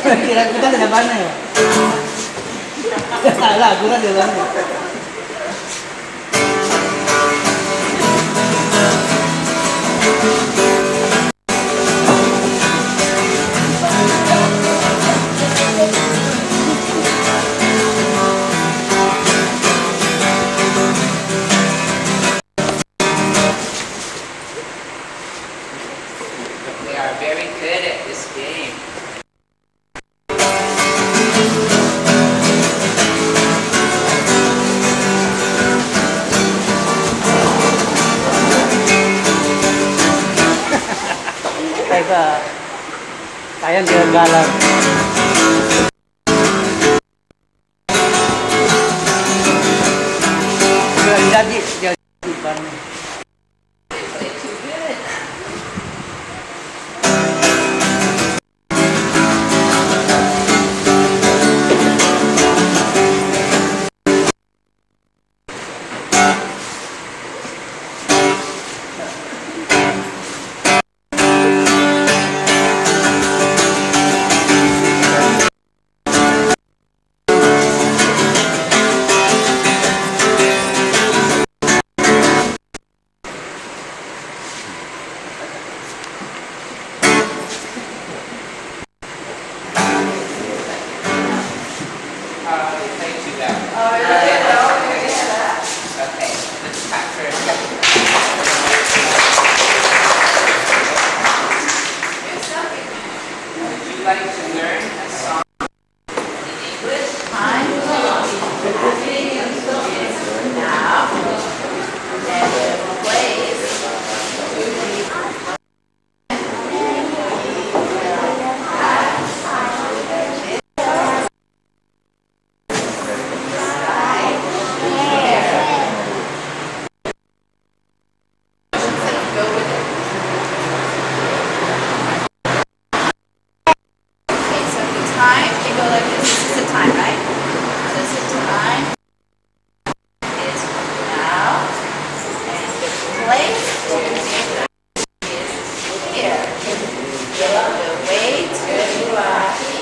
Kira kita tidak mana ya? Alah, aku kan tidak mana. They are very good at this game. Kayang dia galang. Jadi Like to learn a song in English? Time is now, and the place time, you go like this. This is the time, right? This is the time. Is now. And the place to is here. The way to